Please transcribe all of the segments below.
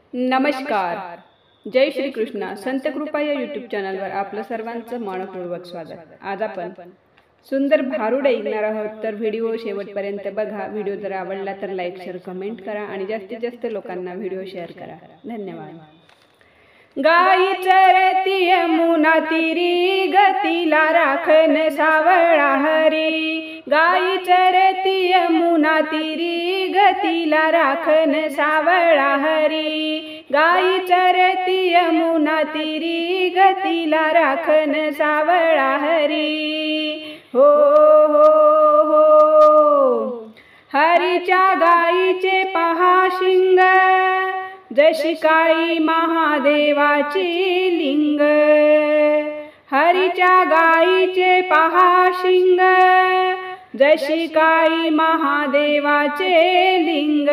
नमस्कार. जय श्री कृष्ण. संत कृपा या यूट्यूब चॅनलवर आपलं सर्वांचं मनपूर्वक स्वागत. आज आपण सुंदर भारुड ऐकणार आहोत, तर व्हिडिओ शेवटपर्यंत बघा. व्हिडिओ जर आवडला तर लाईक शेअर कमेंट करा आणि जास्तीत जास्त लोकांना व्हिडिओ शेअर करा. धन्यवाद. गाई चरती यमुना तीरी, गतीला राखन सावळा हरी. गाई चरती यमुना तीरी, गतीला राखन सावळा हरी. गाई चरती यमुना तीरी, गतीला राखन सावळा हरी. हो हो हो. हरीच्या गाईचे पहा शिंग, जशी काही महादेवाची लिंग. हरीच्या गाईचे पहा शिंग, जशी काही महादेवाचे लिंग.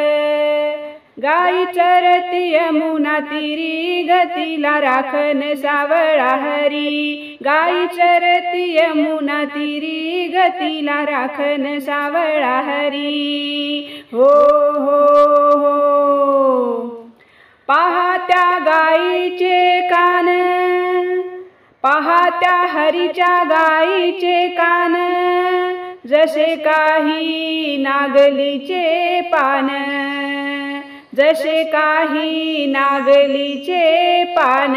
गाई चरती यमुना तीरी, गतीला राखन सावळा हरी. गाई चरती यमुना तीरी, गतीला राखन सावळा हरी. हो हो हो. पहा त्या गाईचे कान, पहा त्या हरीच्या गाईचे कान, जसे काही नागलीचे पान. जसे काही नागलीचे पान.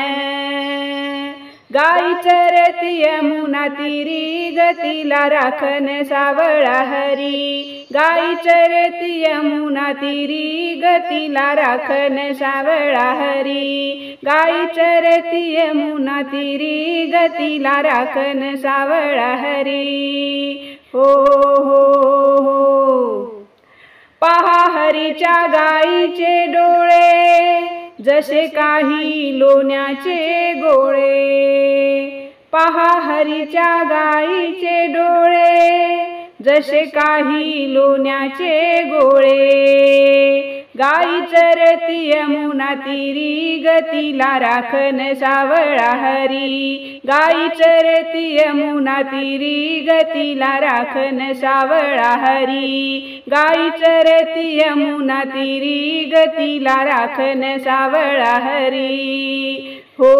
गाई चरती यमुना तीरी, गतीला राखन सावळा हरी. गाई चरती यमुना तीरी, गतीला राखन सावळा हरी. गाई चरती यमुना तीरी, गतीला राखन सावळा हरी. हो हो हो. पहा हरीच्या गाईचे डोळे, जसे काही लोण्याचे गोळे. पहा हरीच्या गाईचे डोळे, जसे काही लोण्याचे गोळे. गाई चरती यमुना तीरी, गतीला राखन सावळा हरी. गाई चरती यमुना तीरी, गतीला राखन सावळा हरी. गाई चरती यमुना तीरी, गतीला राखन सावळा हरी. हो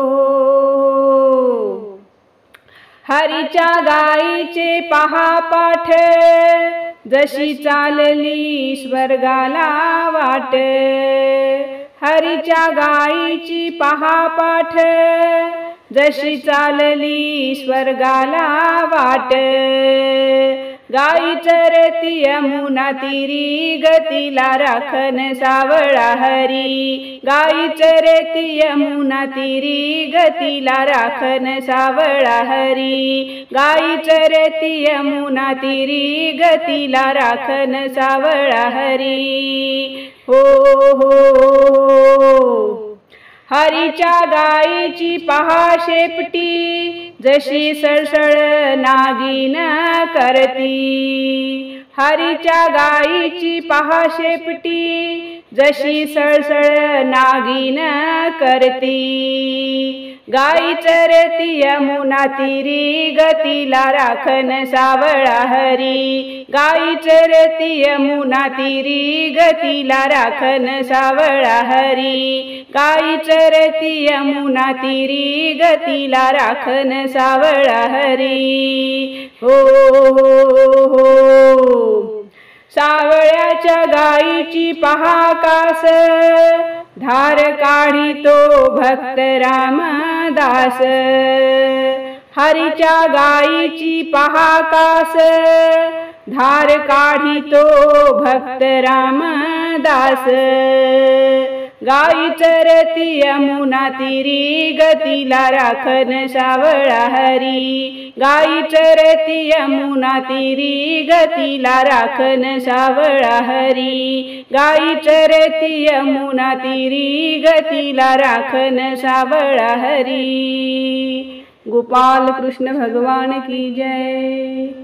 हो. हरीच्या गाईचे पहा पाठ, जशी चालली स्वर्गाला वाट. हरीच्या गाईची पहा पाठ, जशी चालली स्वर्गाला वाट. गाई चरती यमुना तीरी, गतीला राखन सावळा हरी. गाई चरती यमुना तीरी, गतीला राखन सावळा हरी. गाई चरती यमुना तीरी, गतीला राखन सावळा हरी. हो हो. हरीच्या गाईची पहा शेपटी, जशी सळसळ नागिन करती. हरीच्या गाईची पहा शेपटी, जशी सळसळ नागिन करती. गाई चरती यमुना तीरी, गतीला राखन सावळा हरी. गाई चरती यमुना तीरी, गतीला राखन सावळा हरी. गाई चरती यमुना तीरी, गतीला राखन सावळा हरी. हो हो हो. सावळ्याच्या गाईची पहा कास, धार काढितो भक्त रामदास. हरीच्या गाईची पहा कास, धार काढितो भक्त रामदास. गाई चरती यमुना तीरी, गतीला राखन सावळा हरी. गाई चरती यमुना तीरी, गतीला राखन सावळा हरी. गाई चरती यमुना तीरी, गतीला राखन सावळा हरी. गोपाल कृष्ण भगवान की जय.